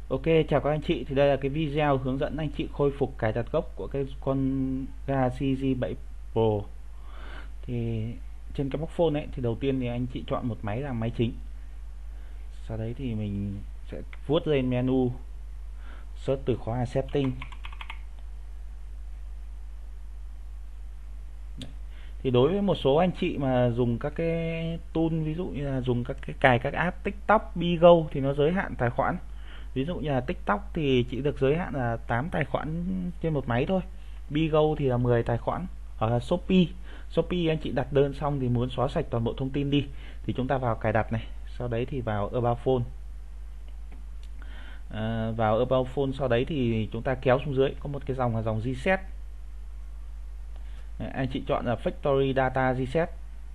Ok, chào các anh chị. Thì đây là cái video hướng dẫn anh chị khôi phục cài đặt gốc của cái con Galaxy Z7 Pro. Thì trên cái box phone ấy thì đầu tiên thì anh chị chọn một máy làm máy chính. Sau đấy thì mình sẽ vuốt lên menu, search từ khóa là setting. Thì đối với một số anh chị mà dùng các cái tool, ví dụ như là dùng các cái cài các app TikTok, Bigo thì nó giới hạn tài khoản. Ví dụ như là TikTok thì chỉ được giới hạn là 8 tài khoản trên một máy thôi. Bigo thì là 10 tài khoản. Hoặc là Shopee. Shopee anh chị đặt đơn xong thì muốn xóa sạch toàn bộ thông tin đi thì chúng ta vào cài đặt này, sau đấy thì vào About Phone. Vào About Phone sau đấy thì chúng ta kéo xuống dưới có một cái dòng là dòng reset. Anh chị chọn là Factory Data Reset.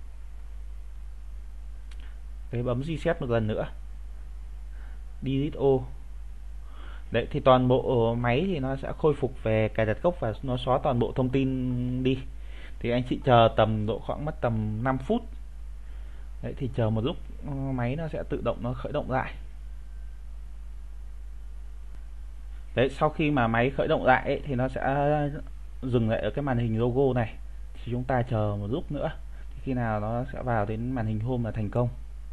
Đấy, bấm reset một lần nữa. Delete all. Đấy thì toàn bộ máy thì nó sẽ khôi phục về cài đặt gốc và nó xóa toàn bộ thông tin đi. Thì anh chị chờ tầm độ khoảng mất tầm 5 phút. Đấy thì chờ một lúc máy nó sẽ tự động nó khởi động lại. Đấy, sau khi mà máy khởi động lại ấy, thì nó sẽ dừng lại ở cái màn hình logo này. Thì chúng ta chờ một lúc nữa. Thì khi nào nó sẽ vào đến màn hình home là thành công.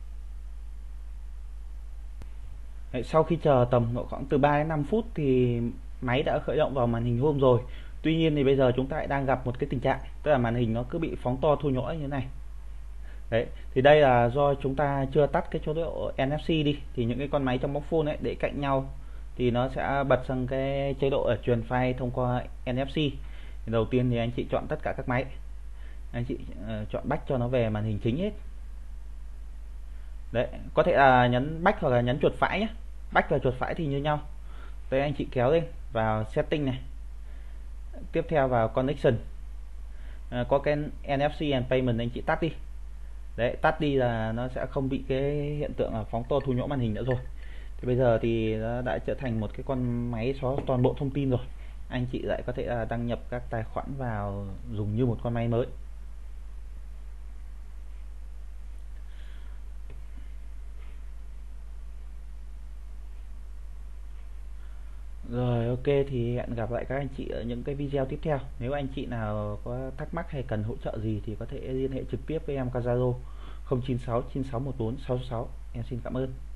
Đấy, sau khi chờ tầm độ khoảng từ 3 đến 5 phút thì máy đã khởi động vào màn hình home rồi. Tuy nhiên thì bây giờ chúng ta lại đang gặp một cái tình trạng, tức là màn hình nó cứ bị phóng to thu nhỏ như thế này. Đấy, thì đây là do chúng ta chưa tắt cái chế độ NFC đi. Thì những cái con máy trong box phone ấy để cạnh nhau thì nó sẽ bật sang cái chế độ truyền file thông qua NFC. Thì đầu tiên thì anh chị chọn tất cả các máy. Anh chị chọn back cho nó về màn hình chính hết. Đấy, có thể là nhấn back hoặc là nhấn chuột phải nhé. Back và chuột phải thì như nhau. Đây anh chị kéo lên vào setting này. Tiếp theo vào connection. Có cái NFC and payment anh chị tắt đi. Đấy, tắt đi là nó sẽ không bị cái hiện tượng là phóng to thu nhỏ màn hình nữa rồi. Thì bây giờ thì nó đã trở thành một cái con máy xóa toàn bộ thông tin rồi. Anh chị lại có thể đăng nhập các tài khoản vào dùng như một con máy mới. Rồi, ok, thì hẹn gặp lại các anh chị ở những cái video tiếp theo. Nếu anh chị nào có thắc mắc hay cần hỗ trợ gì thì có thể liên hệ trực tiếp với em qua Zalo 0969614666. Em xin cảm ơn.